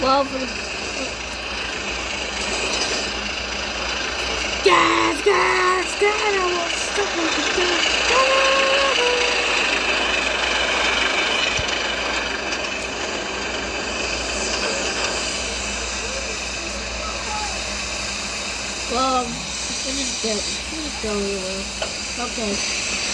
Well, gas, gas, gas! I was stuck with the gas. Well, this is dead. This is going away. Okay.